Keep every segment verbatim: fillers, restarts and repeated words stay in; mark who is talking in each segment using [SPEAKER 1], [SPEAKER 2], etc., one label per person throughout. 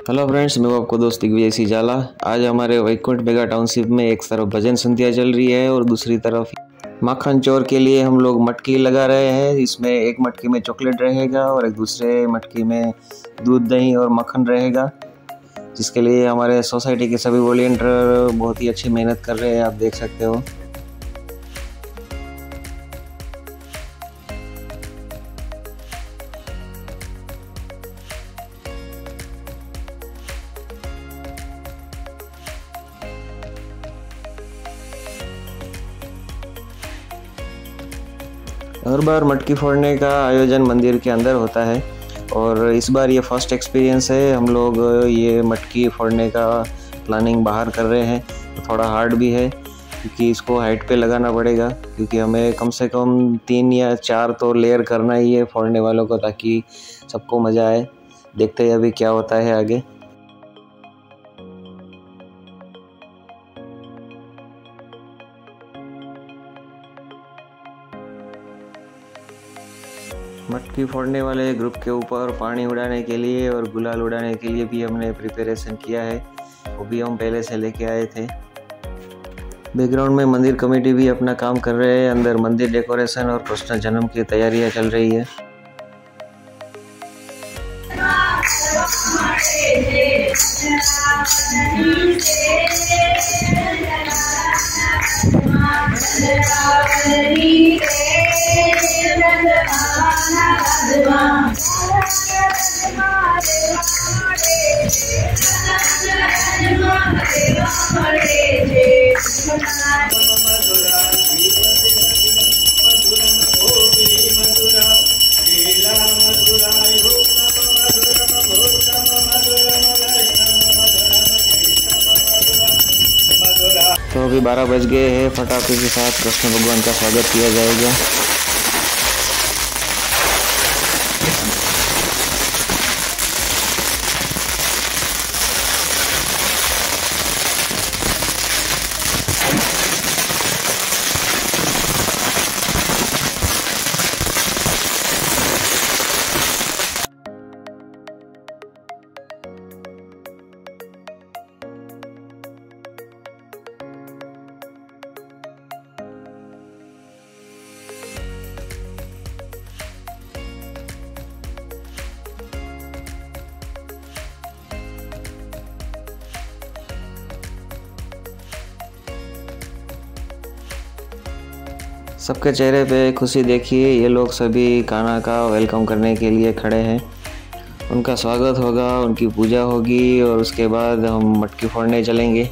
[SPEAKER 1] Hello friends, मैं आपको दोस्त दिग्विजय सिंह जाला। आज हमारे वैकुंठ मेगा टाउनशिप में एक तरफ भजन संध्या चल रही है और दूसरी तरफ माखन चोर के लिए हम लोग मटकी लगा रहे हैं। इसमें एक मटकी में चॉकलेट रहेगा और एक दूसरे मटकी में दूध, दही और मक्खन रहेगा, जिसके लिए हमारे सोसाइटी के सभी वॉलंटियर बहुत ही अच्छी मेहनत कर रहे हैं, आप देख सकते हो। हर बार मटकी फोड़ने का आयोजन मंदिर के अंदर होता है और इस बार ये फर्स्ट एक्सपीरियंस है। हम लोग ये मटकी फोड़ने का प्लानिंग बाहर कर रहे हैं। तो थोड़ा हार्ड भी है क्योंकि इसको हाइट पे लगाना पड़ेगा, क्योंकि हमें कम से कम तीन या चार तो लेयर करना ही है फोड़ने वालों को, ताकि सबको मज़ा आए। देखते हैं अभी क्या होता है आगे। मटकी फोड़ने वाले ग्रुप के ऊपर पानी उड़ाने के लिए और गुलाल उड़ाने के लिए भी हमने प्रिपरेशन किया है, वो भी हम पहले से लेके आए थे। बैकग्राउंड में मंदिर कमेटी भी अपना काम कर रहे हैं। अंदर मंदिर डेकोरेशन और कृष्ण जन्म की तैयारियां चल रही है। तो अभी बारह बज गए हैं। फटाके के साथ कृष्ण भगवान का स्वागत किया जाएगा। सबके चेहरे पे खुशी देखिए। ये लोग सभी कान्हा का वेलकम करने के लिए खड़े हैं। उनका स्वागत होगा, उनकी पूजा होगी और उसके बाद हम मटकी फोड़ने चलेंगे।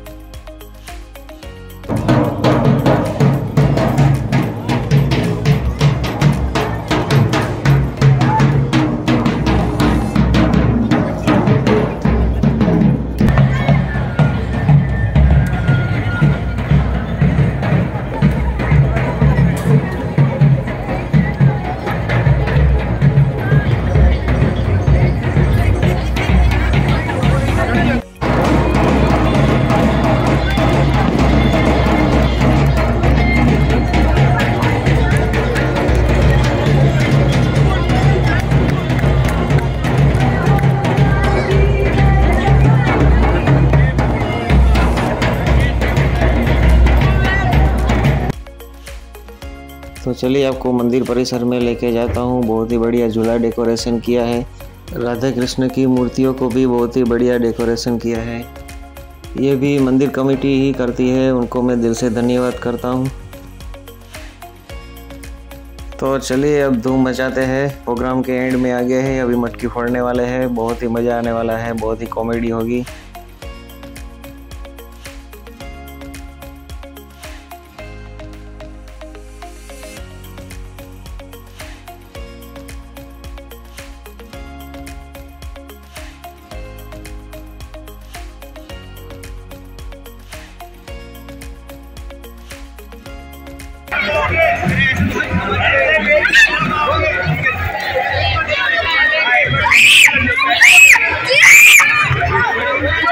[SPEAKER 1] तो चलिए आपको मंदिर परिसर में लेके जाता हूँ। बहुत ही बढ़िया झूला डेकोरेशन किया है। राधा कृष्ण की मूर्तियों को भी बहुत ही बढ़िया डेकोरेशन किया है। ये भी मंदिर कमेटी ही करती है, उनको मैं दिल से धन्यवाद करता हूँ। तो चलिए अब धूम मचाते हैं। प्रोग्राम के एंड में आ गए हैं, अभी मटकी फोड़ने वाले हैं। बहुत ही मज़ा आने वाला है, बहुत ही कॉमेडी होगी।
[SPEAKER 2] Yeah.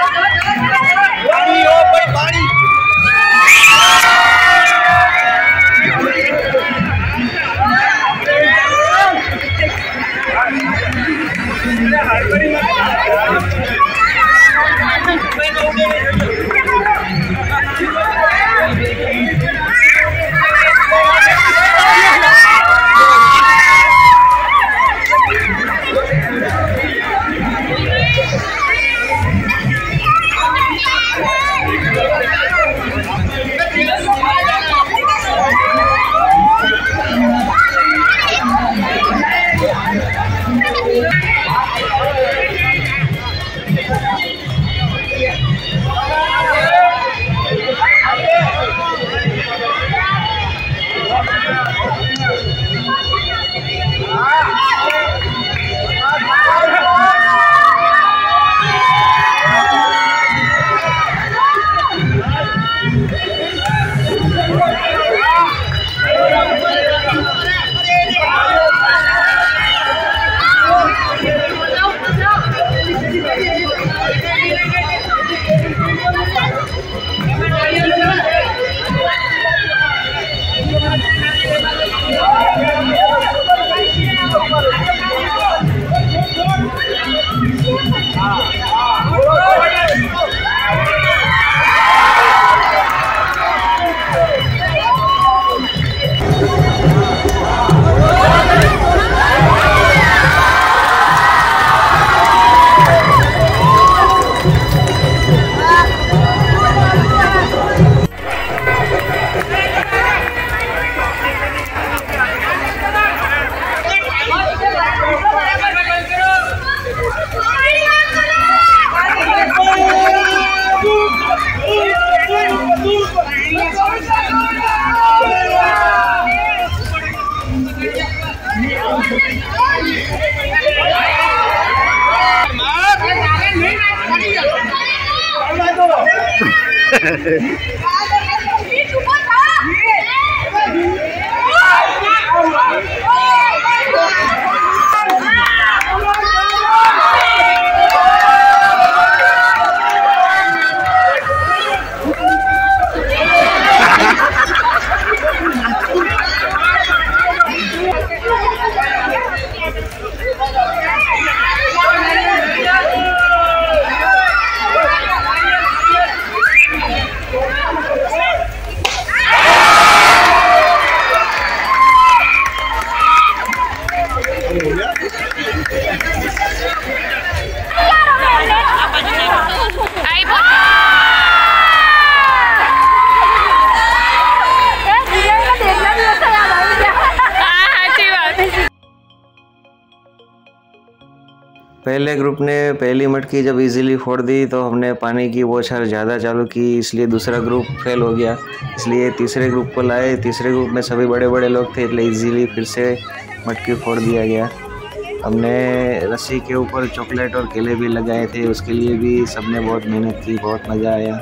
[SPEAKER 1] पहले ग्रुप ने पहली मटकी जब इजीली फोड़ दी तो हमने पानी की बौछार ज़्यादा चालू की, इसलिए दूसरा ग्रुप फेल हो गया। इसलिए तीसरे ग्रुप को लाए। तीसरे ग्रुप में सभी बड़े बड़े लोग थे, इसलिए इजीली फिर से मटकी फोड़ दिया गया। हमने रस्सी के ऊपर चॉकलेट और केले भी लगाए थे, उसके लिए भी सबने बहुत मेहनत की, बहुत मज़ा आया।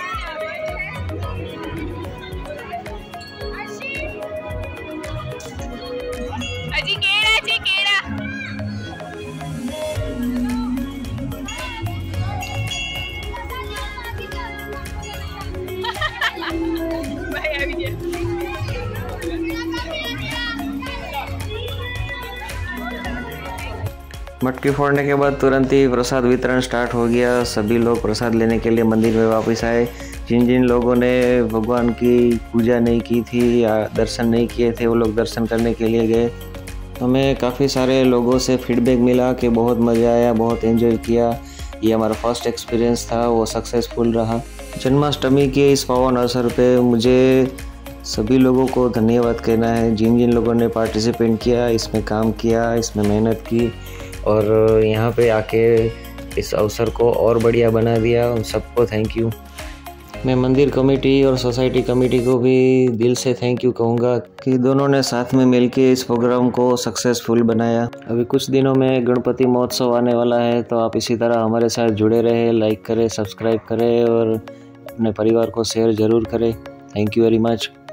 [SPEAKER 1] मटकी फोड़ने के बाद तुरंत ही प्रसाद वितरण स्टार्ट हो गया। सभी लोग प्रसाद लेने के लिए मंदिर में वापस आए। जिन जिन लोगों ने भगवान की पूजा नहीं की थी या दर्शन नहीं किए थे, वो लोग दर्शन करने के लिए गए। हमें काफ़ी सारे लोगों से फीडबैक मिला कि बहुत मज़ा आया, बहुत एंजॉय किया। ये हमारा फर्स्ट एक्सपीरियंस था, वो सक्सेसफुल रहा। जन्माष्टमी के इस पावन अवसर पे मुझे सभी लोगों को धन्यवाद कहना है, जिन जिन लोगों ने पार्टिसिपेट किया, इसमें काम किया, इसमें मेहनत की और यहाँ पे आके इस अवसर को और बढ़िया बना दिया। उन सबको थैंक यू। मैं मंदिर कमेटी और सोसाइटी कमेटी को भी दिल से थैंक यू कहूँगा कि दोनों ने साथ में मिलके इस प्रोग्राम को सक्सेसफुल बनाया। अभी कुछ दिनों में गणपति महोत्सव आने वाला है, तो आप इसी तरह हमारे साथ जुड़े रहे, लाइक करें, सब्सक्राइब करें और अपने परिवार को शेयर ज़रूर करें। Thank you very much.